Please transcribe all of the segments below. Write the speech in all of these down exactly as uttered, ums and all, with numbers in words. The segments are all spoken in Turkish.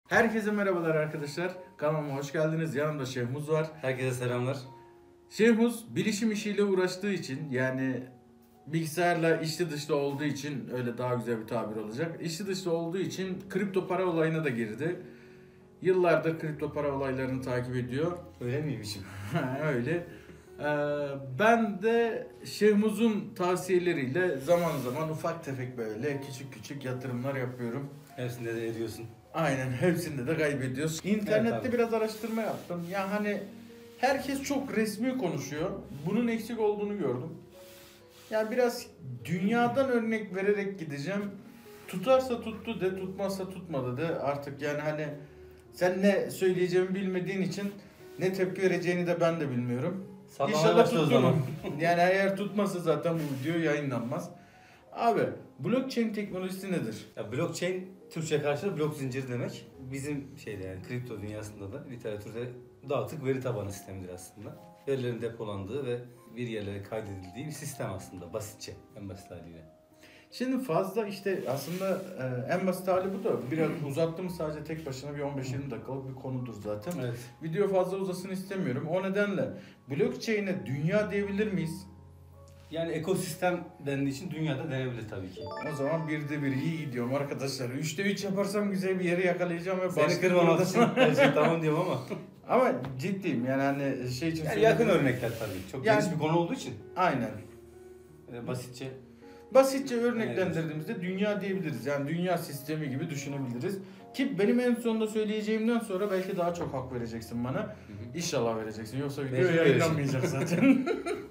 Herkese merhabalar arkadaşlar. Kanalıma hoş geldiniz. Yanımda Şehmuz var. Herkese selamlar. Şehmuz bilişim işiyle uğraştığı için, yani bilgisayarla içli dışlı olduğu için, öyle daha güzel bir tabir olacak. İçli dışlı olduğu için kripto para olayına da girdi. Yıllardır kripto para olaylarını takip ediyor. Öyle miymişim? Öyle. Ee, ben de Şehmuz'un tavsiyeleriyle zaman zaman ufak tefek böyle küçük küçük yatırımlar yapıyorum. Hepsinde de ediyorsun. Aynen, hepsinde de kaybediyoruz. İnternette Evet, biraz araştırma yaptım. Ya hani herkes çok resmi konuşuyor. Bunun eksik olduğunu gördüm. Yani biraz dünyadan örnek vererek gideceğim. Tutarsa tuttu de, tutmazsa tutmadı de. Artık yani hani sen ne söyleyeceğimi bilmediğin için ne tepki vereceğini de ben de bilmiyorum. Sallamaya İnşallah başla o tuttu mu? zaman. Yani eğer tutmazsa zaten bu video yayınlanmaz. Abi, blockchain teknolojisi nedir? Ya blockchain Türkçe karşılığı blok zinciri demek. Bizim şeyde yani kripto dünyasında da literatürde dağıtık veri tabanı sistemidir aslında. Verilerin depolandığı ve bir yerlere kaydedildiği bir sistem aslında basitçe, en basit haliyle. Şimdi fazla işte aslında e, en basit hali bu da biraz uzattım, sadece tek başına bir on beş yirmi dakikalık bir konudur zaten. Evet. Video fazla uzasın istemiyorum. O nedenle blockchain'e dünya diyebilir miyiz? Yani ekosistem dendiği için dünyada denebilir tabii ki. O zaman birde bir iyi gidiyorum arkadaşlar. Üçte üç yaparsam güzel bir yeri yakalayacağım ve Seni başka kırmamak burada- için her şey tamam diyorum ama. Ama ciddiyim yani hani şey için Yani yakın söylemiyorum. örnekler tabii. Çok Yani- geniş bir konu olduğu için Aynen. e, basitçe. Basitçe örneklendirdiğimizde dünya diyebiliriz. Yani dünya sistemi gibi düşünebiliriz. Ki benim en sonunda söyleyeceğimden sonra belki daha çok hak vereceksin bana. İnşallah vereceksin. Yoksa video Mecbur yayınlanmayacak zaten.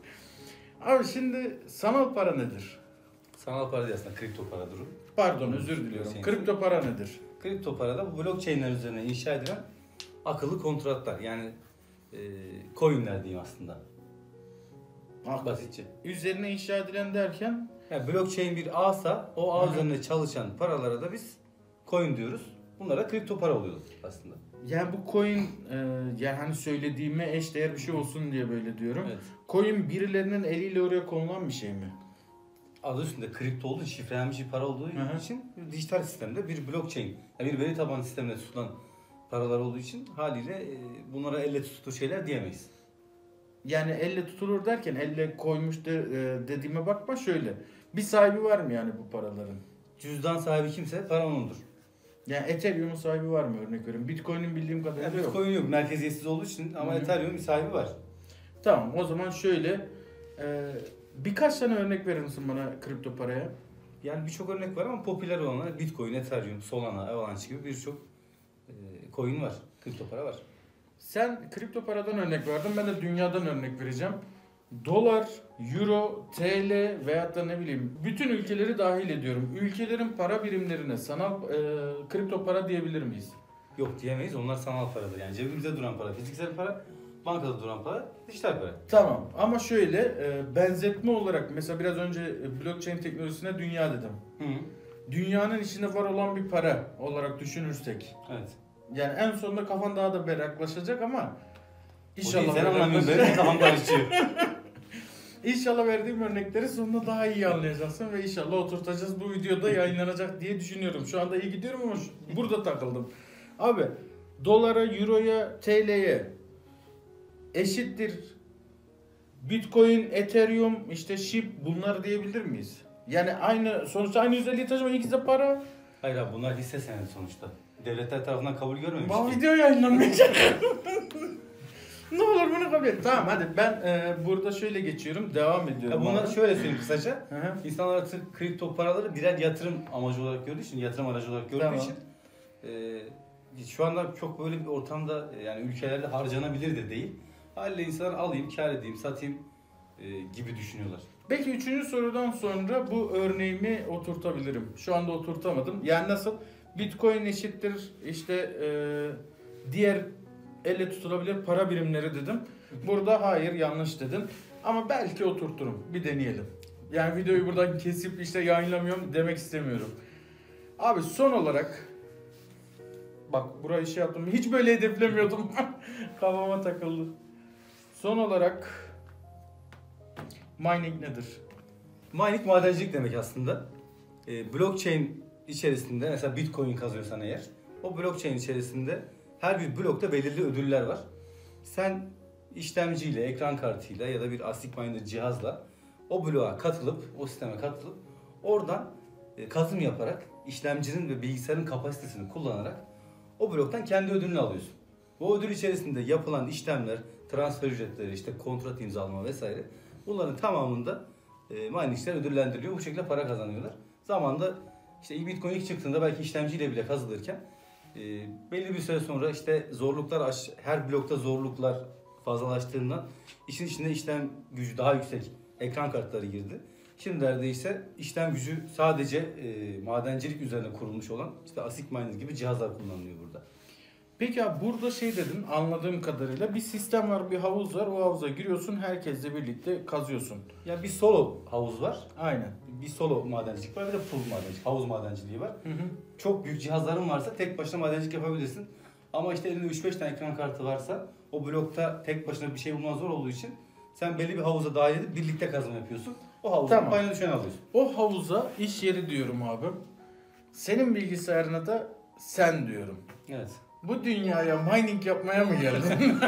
Abi şimdi sanal para nedir? Sanal para değil aslında, kripto para durum. Pardon, özür diliyorum. Kripto para nedir? Kripto para da bu blockchain'ler üzerine inşa edilen akıllı kontratlar, yani e, coin'ler diyeyim aslında. Bak, Basitçe. üzerine inşa edilen derken Yani blockchain bir ağsa, o ağ Hı hı. üzerinde çalışan paralara da biz coin diyoruz. Bunlara kripto para oluyor aslında. yani bu coin e, yani hani söylediğime eş değer bir şey olsun diye böyle diyorum. Evet. Coin birilerinin eliyle oraya konulan bir şey mi? Adı üstünde kripto olduğu için, şifrelenmiş bir para olduğu Hı hı. için dijital sistemde bir blockchain, yani bir veri tabanı sisteminde tutulan paralar olduğu için haliyle e, bunlara elle tutulur şeyler diyemeyiz. Yani elle tutulur derken elle koymuş de, e, dediğime bakma, şöyle. Bir sahibi var mı yani bu paraların? Cüzdan sahibi kimse para onundur. Yani Ethereum'un sahibi var mı, örnek veriyorum. Bitcoin'in bildiğim kadarıyla Yani yok. Bitcoin yok, merkeziyetsiz olduğu için, ama Hı hı. Ethereum'un bir sahibi var. Tamam, o zaman şöyle. E, birkaç tane örnek verir misin bana kripto paraya? Yani birçok örnek var ama popüler olanlar Bitcoin, Ethereum, Solana, Avalanche gibi birçok e, coin var, kripto para var. Sen kripto paradan örnek verdin, ben de dünyadan örnek vereceğim. Dolar, euro, T L veyahut da ne bileyim bütün ülkeleri dahil ediyorum. Ülkelerin para birimlerine sanal e, kripto para diyebilir miyiz? Yok diyemeyiz, onlar sanal paradır. Yani cebimizde duran para, fiziksel para, bankada duran para, dijital para. Tamam, ama şöyle e, benzetme olarak mesela biraz önce e, blockchain teknolojisine dünya dedim. Hı. Dünyanın içinde var olan bir para olarak düşünürsek. Evet. Yani en sonunda kafan daha da berraklaşacak ama İnşallah. inşallah Sen anlamıyorsun, berraklaşacak. benim kafam karışıyor. İnşallah verdiğim örnekleri sonunda daha iyi anlayacaksın ve inşallah oturtacağız. Bu videoda yayınlanacak diye düşünüyorum. Şu anda iyi gidiyorum ama şu- burada takıldım. Abi, dolara, euroya, T L'ye eşittir Bitcoin, Ethereum, işte S H I B, bunlar diyebilir miyiz? Yani aynı, sonuçta aynı özelliği taşıma, ikisi de para. Hayır abi, bunlar hisse senedi sonuçta. Devletler tarafından kabul görmemiş Bu ki. video yayınlanmayacak. Ne olur bunu kabul et. Tamam, hadi ben e, burada şöyle geçiyorum. Devam ediyorum. Ya bunlar abi. şöyle söyleyeyim kısaca. Hı hı. İnsanlar artık kripto paraları birer yatırım amacı olarak gördüğü için, yatırım aracı olarak gördüğü Tamam. için e, şu anda çok böyle bir ortamda, e, yani ülkelerde harcanabilir de değil. Haliyle insanlar alayım, kar edeyim, satayım e, gibi düşünüyorlar. Peki üçüncü sorudan sonra bu örneğimi oturtabilirim. Şu anda oturtamadım. Yani nasıl? Bitcoin eşittir işte e, diğer elle tutulabilir para birimleri dedim. Burada hayır, yanlış dedim. Ama belki oturturum. Bir deneyelim. Yani videoyu buradan kesip işte yayınlamıyorum demek istemiyorum. Abi son olarak bak, burayı şey yaptım. Hiç böyle hedeflemiyordum. Kafama takıldı. Son olarak mining nedir? Mining madencilik demek aslında. E, blockchain içerisinde mesela Bitcoin kazıyorsan eğer, O blockchain içerisinde her bir blokta belirli ödüller var. Sen işlemciyle, ekran kartıyla ya da bir ASIC miner cihazla o bloğa katılıp, o sisteme katılıp oradan e, kazım yaparak işlemcinin ve bilgisayarın kapasitesini kullanarak o bloktan kendi ödülünü alıyorsun. Bu ödül içerisinde yapılan işlemler, transfer ücretleri, işte kontrat imzalama vesaire bunların tamamında e, miningçiler ödüllendiriliyor. Bu şekilde para kazanıyorlar. Zamanında işte Bitcoin ilk çıktığında belki işlemciyle bile kazılırken e, belli bir süre sonra işte zorluklar aş- her blokta zorluklar fazlalaştığından işin içinde işlem gücü daha yüksek ekran kartları girdi. Şimdilerde ise işlem gücü sadece e, madencilik üzerine kurulmuş olan işte ASIC miner gibi cihazlar kullanılıyor burada. Peki abi burada şey dedin anladığım kadarıyla bir sistem var, bir havuz var. O havuza giriyorsun, herkesle birlikte kazıyorsun. Ya bir solo havuz var. Aynen. Bir solo madencilik var, bir de pool madencilik, havuz madenciliği var. Hı hı. Çok büyük cihazların varsa tek başına madencilik yapabilirsin. Ama işte elinde üç beş tane ekran kartı varsa o blokta tek başına bir şey bulman zor olduğu için sen belli bir havuza dahil edip birlikte kazma yapıyorsun. O havuzun Tamam. payına düşeni alıyorsun. O havuza iş yeri diyorum abi. Senin bilgisayarına da sen diyorum. Evet. Bu dünyaya mining yapmaya mı geldin?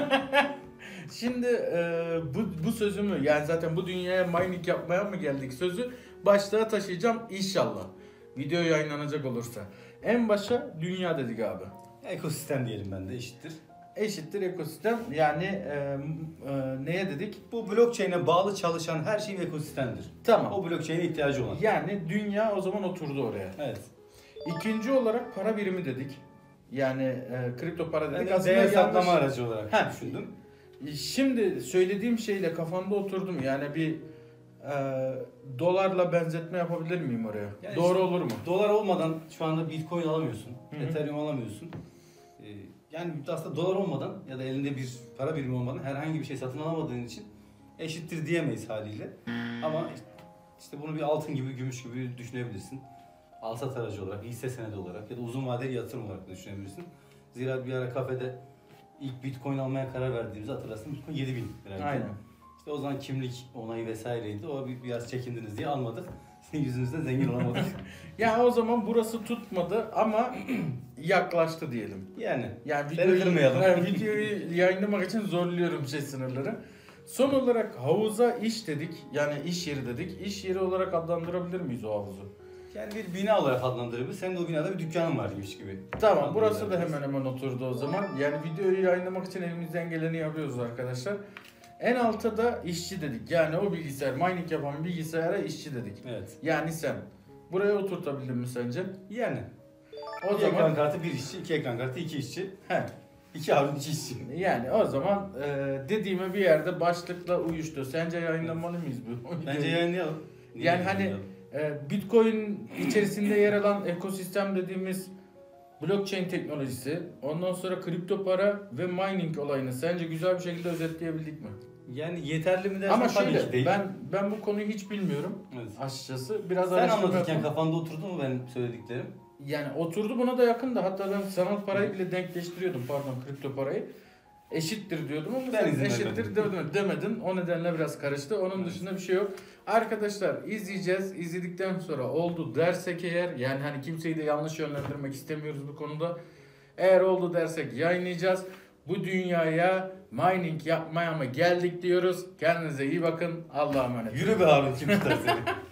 Şimdi e, bu, bu sözümü yani zaten bu dünyaya mining yapmaya mı geldik sözü başlığa taşıyacağım inşallah. Video yayınlanacak olursa. En başa dünya dedik abi. Ekosistem diyelim ben de eşittir. Eşittir ekosistem yani e, e, neye dedik? Bu blockchain'e bağlı çalışan her şey bir ekosistemdir. Tamam. O blockchain'e ihtiyacı olan. Yani dünya o zaman oturdu oraya. Evet. İkinci olarak para birimi dedik. Yani e, kripto para dedik. Yani Aslında değer saklama yanlış- aracı olarak Heh. düşündüm. Şimdi söylediğim şeyle kafamda oturdum. Yani bir e, dolarla benzetme yapabilir miyim oraya? Yani Doğru işte olur mu? Dolar olmadan şu anda Bitcoin alamıyorsun. Hı hı. Ethereum alamıyorsun. Ee, yani aslında dolar olmadan ya da elinde bir para birimi olmadan herhangi bir şey satın alamadığın için eşittir diyemeyiz haliyle. Ama işte bunu bir altın gibi, gümüş gibi düşünebilirsin. Alsat aracı olarak, hisse senedi olarak ya da uzun vadeli yatırım olarak da düşünebilirsin. Zira bir ara kafede ilk Bitcoin almaya karar verdiğimizde hatırlarsın Bitcoin yedi bin liraydı. Aynen. İşte o zaman kimlik onayı vesaireydi. O bir, biraz çekindiniz diye almadık. Sizin yüzünüzden zengin olamadık. Yani o zaman burası tutmadı ama yaklaştı diyelim. Yani. Yani Seni kırmayalım. Yani videoyu yayınlamak için zorluyorum şey sınırları. Son olarak havuza iş dedik. Yani iş yeri dedik. İş yeri olarak adlandırabilir miyiz o havuzu? Yani bir bina olarak adlandırabilir. Senin de o binada bir dükkanın varmış gibi. Tamam, burası da Adlandırabiliriz. hemen hemen oturdu o zaman. Yani videoyu yayınlamak için elimizden geleni yapıyoruz arkadaşlar. En alta da işçi dedik. Yani o bilgisayar, mining yapan bilgisayara işçi dedik. Evet. Yani sen. Buraya oturtabildin mi sence? Yani. O bir zaman ekran kartı bir işçi, iki ekran kartı iki işçi. he. İki harun iki işçi. Yani o zaman e, dediğime bir yerde başlıkla uyuştu. Sence yayınlamalı mıyız bu? Bence yayınlayalım. Niye Yani hani yayınlayalım? e, Bitcoin içerisinde yer alan ekosistem dediğimiz blockchain teknolojisi, ondan sonra kripto para ve mining olayını sence güzel bir şekilde özetleyebildik mi? Yani yeterli mi dersen Ama tabii şöyle ki değil. ben ben bu konuyu hiç bilmiyorum Evet. açıkçası. Biraz Sen araştırma anlatırken yaptım. kafanda oturdu mu benim söylediklerim? Yani oturdu buna da yakın da hatta ben sanal parayı bile denkleştiriyordum pardon kripto parayı. Eşittir diyordum ama Ben sen izin eşittir vermedim. demedin, demedin. O nedenle biraz karıştı. Onun Evet. dışında bir şey yok. Arkadaşlar izleyeceğiz. İzledikten sonra oldu dersek eğer yani hani kimseyi de yanlış yönlendirmek istemiyoruz bu konuda. Eğer oldu dersek yayınlayacağız. Bu dünyaya mining yapmaya mı geldik diyoruz. Kendinize iyi bakın. Allah'a emanet. Yürü be Harun kim tutar seni?